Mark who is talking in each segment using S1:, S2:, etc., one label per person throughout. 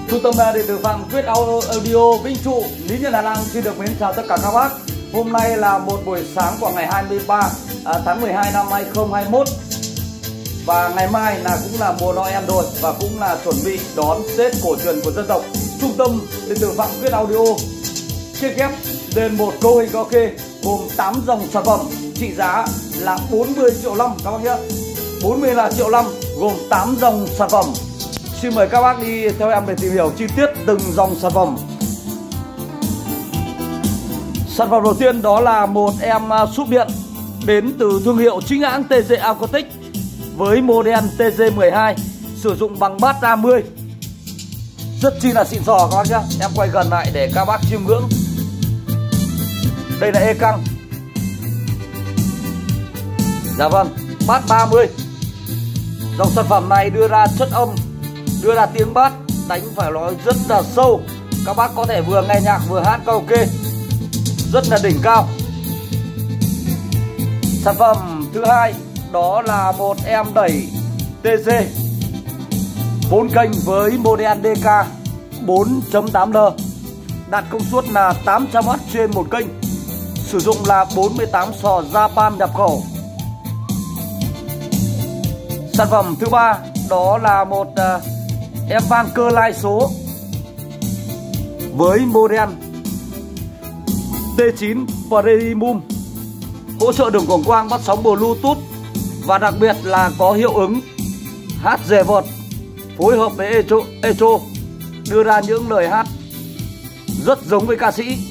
S1: Trung tâm điện tử Phạm Quyết Audio Vĩnh Trụ, Lý Nhân Hà Năng xin được mến chào tất cả các bác. Hôm nay là một buổi sáng của ngày 23 tháng 12 năm 2021. Và ngày mai cũng là mùa Noel rồi, và cũng là chuẩn bị đón Tết cổ truyền của dân tộc. Trung tâm điện tử Phạm Quyết Audio chiết ghép lên một cấu hình karaoke gồm 8 dòng sản phẩm trị giá là 40 triệu năm các bác nhé. 40 là triệu năm, gồm 8 dòng sản phẩm. Xin mời các bác đi theo em để tìm hiểu chi tiết từng dòng sản phẩm. Sản phẩm đầu tiên đó là một em súp điện đến từ thương hiệu chính hãng TG Acoustic với model TG12, sử dụng bằng bát A10. Rất chi là xịn sò các bác nhé. Em quay gần lại để các bác chiêm ngưỡng. Đây là e căng. Dạ vâng, bát 30. Dòng sản phẩm này đưa ra chất âm, đưa ra tiếng bass đánh phải nói rất là sâu. Các bác có thể vừa nghe nhạc vừa hát karaoke, rất là đỉnh cao. Sản phẩm thứ hai đó là một em đẩy TG 4 kênh với model DK 4.8L, đạt công suất là 800W trên một kênh, sử dụng là 48 sò Japan nhập khẩu. Sản phẩm thứ ba đó là một em van cơ lai số với model T9 Premium, hỗ trợ đường cổng quang, bắt sóng Bluetooth, và đặc biệt là có hiệu ứng hát rè vợt phối hợp với echo, đưa ra những lời hát rất giống với ca sĩ.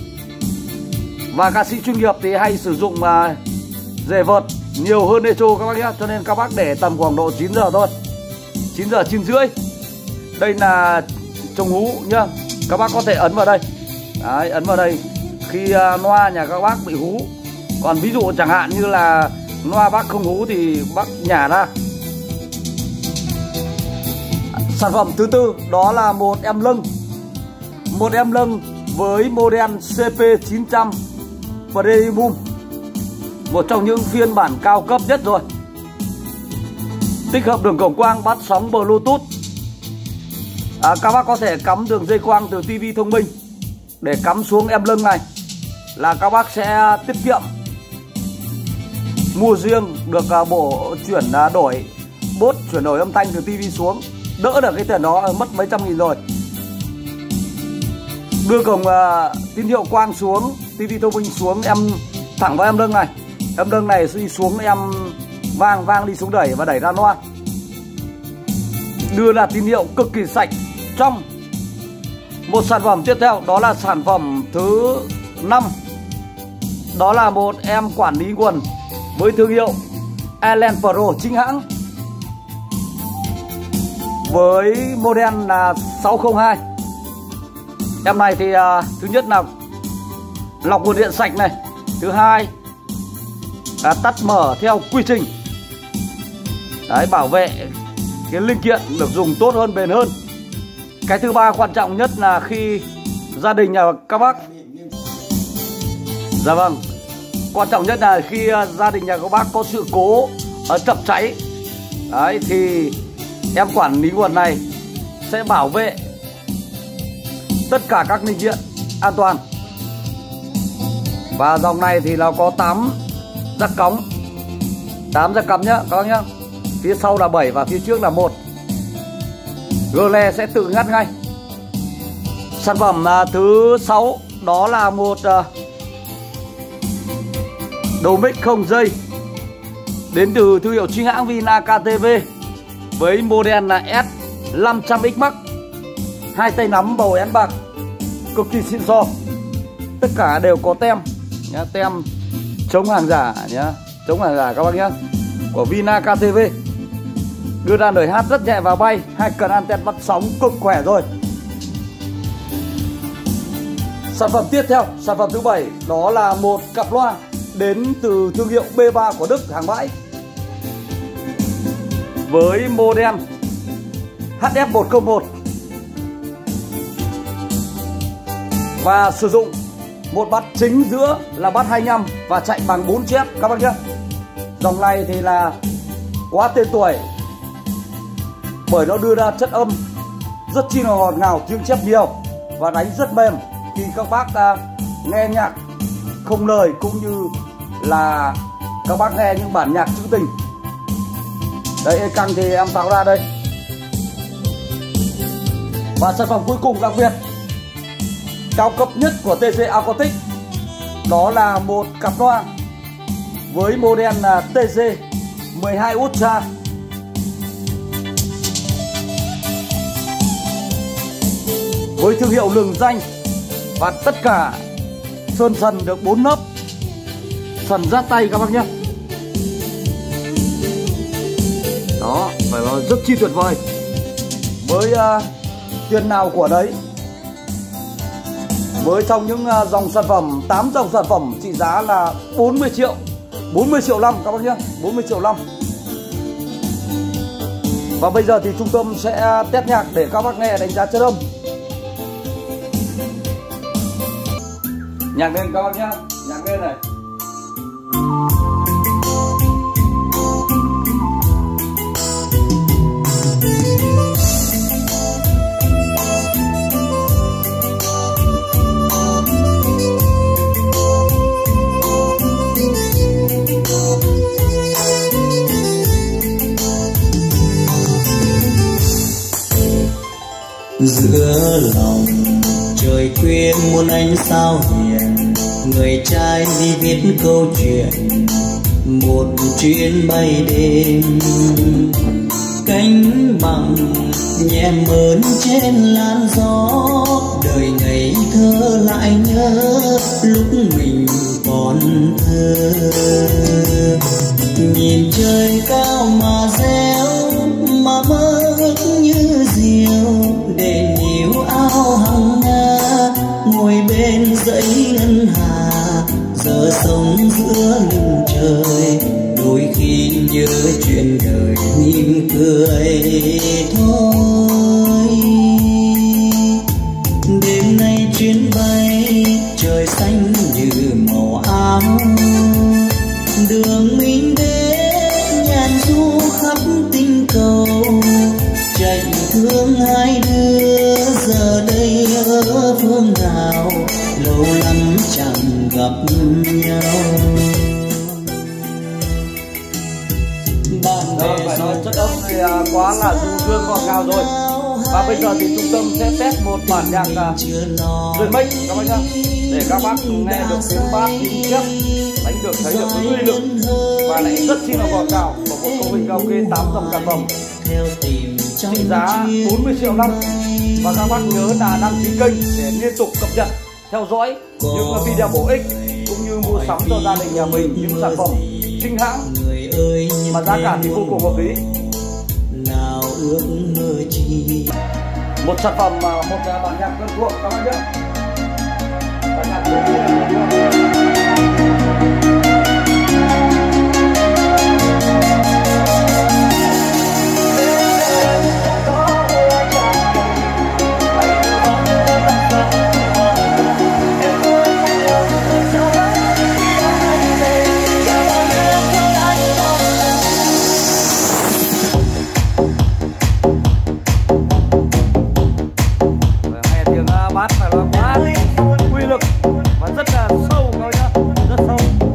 S1: Và ca sĩ chuyên nghiệp thì hay sử dụng rè vợt nhiều hơn echo các bác nhé, cho nên các bác để tầm khoảng độ 9 giờ thôi, 9 giờ 9 rưỡi. Đây là chống hú nhá, các bác có thể ấn vào đây. Đấy, ấn vào đây khi loa nhà các bác bị hú. Còn ví dụ chẳng hạn như là loa bác không hú thì bác nhả ra. Sản phẩm thứ tư đó là một em lưng. Một em lưng với model CP900 Premium, một trong những phiên bản cao cấp nhất rồi. Tích hợp đường cổng quang, bắt sóng Bluetooth. Các bác có thể cắm đường dây quang từ TV thông minh để cắm xuống em lưng này, là các bác sẽ tiết kiệm mua riêng được bộ chuyển đổi bốt, chuyển đổi âm thanh từ TV xuống, đỡ được cái tiền đó, mất mấy trăm nghìn rồi. Đưa cổng tín hiệu quang xuống, TV thông minh xuống em thẳng vào em lưng này. Em lưng này đi xuống em vang đi xuống đẩy và đẩy ra loa, đưa ra tín hiệu cực kỳ sạch trong. Một sản phẩm tiếp theo đó là sản phẩm thứ 5, đó là một em quản lý nguồn với thương hiệu Elen Pro chính hãng với model là 602. Em này thì thứ nhất là lọc nguồn điện sạch này, thứ hai tắt mở theo quy trình. Đấy, bảo vệ cái linh kiện được dùng tốt hơn, bền hơn. Cái thứ ba quan trọng nhất là khi gia đình nhà các bác, dạ vâng, quan trọng nhất là khi gia đình nhà các bác có sự cố chập cháy, đấy, thì em quản lý nguồn này sẽ bảo vệ tất cả các linh kiện an toàn. Và dòng này thì nó có 8 jack cống, 8 jack cắm nhá các bác nhá. Phía sau là 7 và phía trước là 1. Gờ le sẽ tự ngắt ngay. Sản phẩm thứ 6 đó là một đầu mic không dây đến từ thương hiệu chính hãng Vina KTV với model là S500X Max, 2 tay nắm bầu én bạc, cực kỳ xịn sò. Tất cả đều có tem nhá, tem chống hàng giả nhá, chống hàng giả các bác nhá, của Vina KTV. Đưa ra lời hát rất nhẹ và bay, 2 cần anten bắt sóng cực khỏe rồi. Sản phẩm tiếp theo, sản phẩm thứ 7 đó là một cặp loa đến từ thương hiệu B3 của Đức, hàng bãi, với model HF101 và sử dụng một bát chính giữa là bát 25 và chạy bằng 4 chép các bác nhé. Dòng này thì là quá tên tuổi bởi nó đưa ra chất âm rất chi là ngọt ngào, tiếng chép nhiều và đánh rất mềm khi các bác nghe nhạc không lời, cũng như là các bác nghe những bản nhạc trữ tình. Đây, ê căng thì em tháo ra đây. Và sản phẩm cuối cùng đặc biệt cao cấp nhất của TC Acoustic đó là một cặp loa với model là TC 12 Ultra. Với thương hiệu lừng danh và tất cả sơn sần được 4 lớp sần rát tay các bác nhé. Đó, phải nói rất chi tuyệt vời. Với tiền nào của đấy. Với trong những dòng sản phẩm, 8 dòng sản phẩm trị giá là 40 triệu 5 các bác nhé, 40 triệu 5. Và bây giờ thì trung tâm sẽ test nhạc để các bác nghe đánh giá chất âm. Nhạc lên các bác nhé, nhạc lên này.
S2: Giữa lòng trời khuyên muôn ánh sao hiền, người trai đi viết câu chuyện một chuyến bay đêm. Cánh bằng nhẹ mơn trên làn gió, đời ngây thơ lại nhớ lúc mình còn thơ. Nhìn trời cao mà réo, mà mơ ước như diều, để níu áo hằng nga ngồi bên dãy ngân hà. Giờ sống giữa lưng trời, đôi khi nhớ chuyện đời mỉm cười thôi. Đêm nay chuyến bay trời xanh như màu áo, đường mình đến nhàn du khắp tinh cầu. Chạy thương hai đứa giờ đây ở phương nào, lâu lắm chẳng gặp nhau.
S1: Đó, phải nói chất âm thì quá là du dương ngọt ngào rồi. Và bây giờ thì trung tâm sẽ test một bản nhạc rơi mix các bác nhá, để các bác nghe được tiếng bass, tiếng chép, đánh được, thấy được cái uy lực và lại rất chi là ngọt ngào của một công viên karaoke 8 dòng sản phẩm trị giá 40 triệu 5. Và các bác nhớ là đăng ký kênh để liên tục cập nhật theo dõi những video bổ ích, cũng như mua sắm cho gia đình nhà mình những sản phẩm chính hãng mà giá cả thì vô cùng hợp lý. Một sản phẩm, một bản nhạc quen thuộc các bác nhé. Bản nhạc quen thuộc. Bass phải là quá uy lực và rất là sâu các nhá, rất sâu.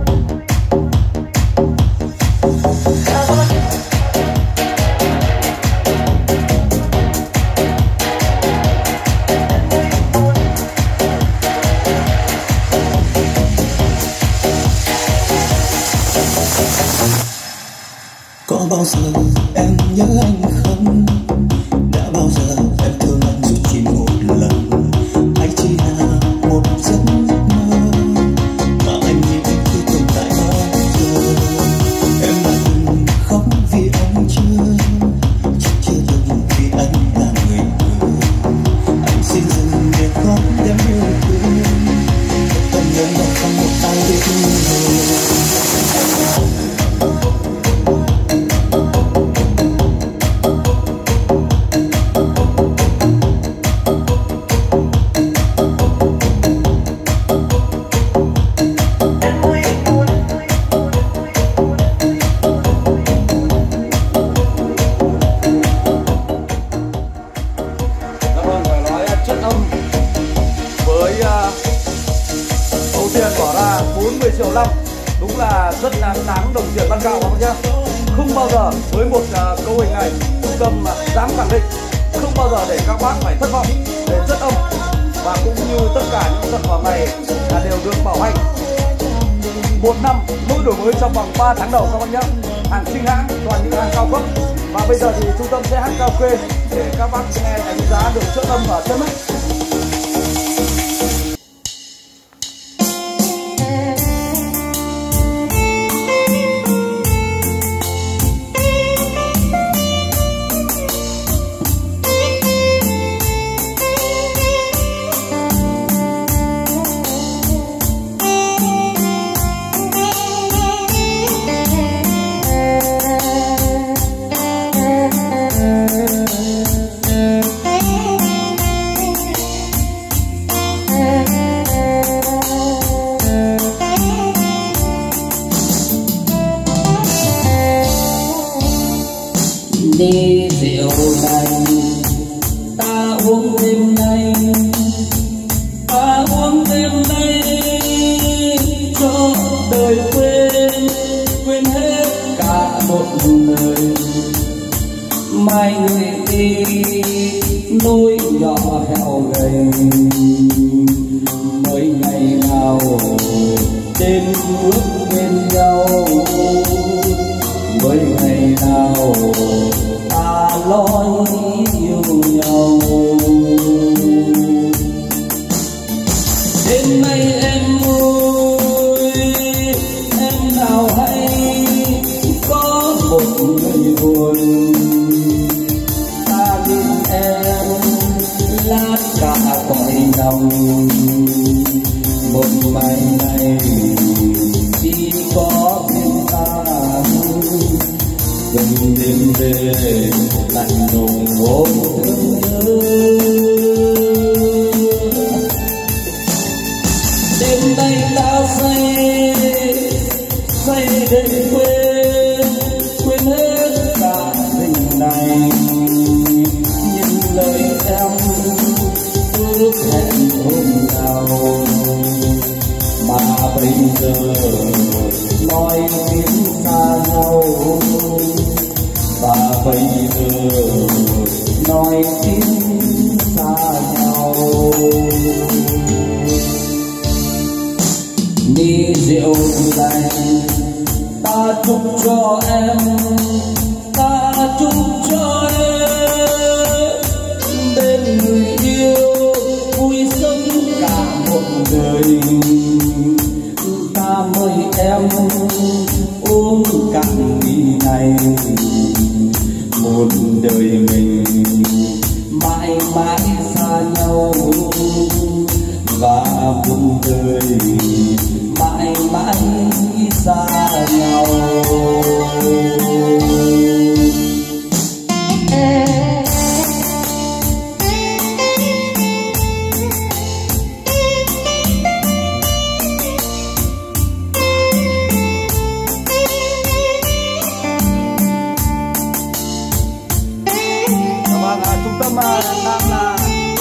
S2: Có bao giờ em nhớ anh không? Đã bao giờ em thương anh dù chỉ một lần? Hay chỉ là một giấc mơ mà anh nghĩ khi tồn tại bao giờ? Em đã từng khóc vì anh chưa từng vì anh là người yêu. Anh xin dừng để khóc đem yêu thương, tâm nhân đã không một ai biết người.
S1: 10 triệu năm. Đúng là rất là đáng đồng tiền ban gạo các bác nhá. Không bao giờ với một cấu hình này Trung Tâm dám khẳng định không bao giờ để các bác phải thất vọng, để rất âm. Và cũng như tất cả những sản phẩm này là đều được bảo hành 1 năm, mỗi đổi mới trong vòng 3 tháng đầu các bác nhé. Hàng chính hãng, toàn những hàng cao cấp. Và bây giờ thì Trung Tâm sẽ hát karaoke để các bác nghe đánh giá được chất âm và chất mức.
S2: Đi rượu lành ta uống đêm nay, ta uống đêm nay cho đời quên hết cả một đời. Mai người đi nỗi nhỏ heo gầy, mấy ngày nào đêm bước bên nhau, mấy ngày nào ta lo yêu nhau. Đêm nay em ơi, em nào hay có một người buồn, ta bên em lát cả cõi lòng. Một mai này chỉ có mình ta, dần đêm về lạnh nồng hôm thương nhớ. Đêm nay ta say để quên hết cả tình này. Những lời em ước hẹn hôm nào mà bây giờ nói tiếng xa nhau, và bây giờ nói tiếng xa nhau. Đi rượu lành ta chúc cho em, ta chúc cho em bên người yêu vui sống cả một đời. Ta mời em uống cạn ly này, một đời mình mãi mãi xa nhau, và một đời mãi mãi xa nhau.
S1: Trung Tâm đang là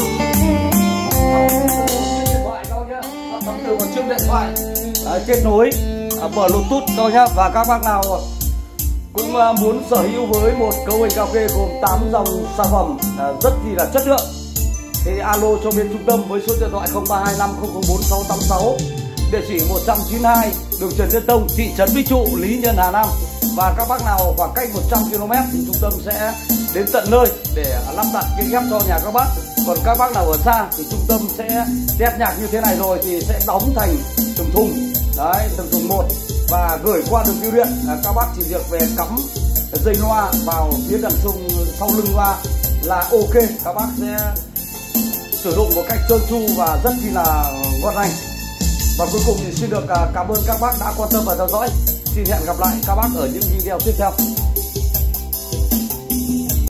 S1: điện thoại các bác nhé, từ một chiếc điện thoại kết nối Bluetooth các bác nhé. Và các bác nào cũng muốn sở hữu với một cấu hình karaoke gồm 8 dòng sản phẩm rất gì là chất lượng thì alo cho bên Trung Tâm với số điện thoại 0325004686, địa chỉ 192 đường Trần Nhân Tông, thị trấn Vĩnh Trụ, Lý Nhân, Hà Nam. Và các bác nào khoảng cách 100 km thì Trung Tâm sẽ đến tận nơi để lắp đặt cái ghép cho nhà các bác. Còn các bác nào ở xa thì Trung Tâm sẽ test nhạc như thế này rồi thì sẽ đóng thành từng thùng, đấy, từng thùng một và gửi qua đường bưu điện. Các bác chỉ việc về cắm dây loa vào phía đằng sau lưng loa là ok, các bác sẽ sử dụng một cách trơn tru và rất chi là ngon lành. Và cuối cùng thì xin được cảm ơn các bác đã quan tâm và theo dõi. Xin hẹn gặp lại các bác ở những video tiếp theo.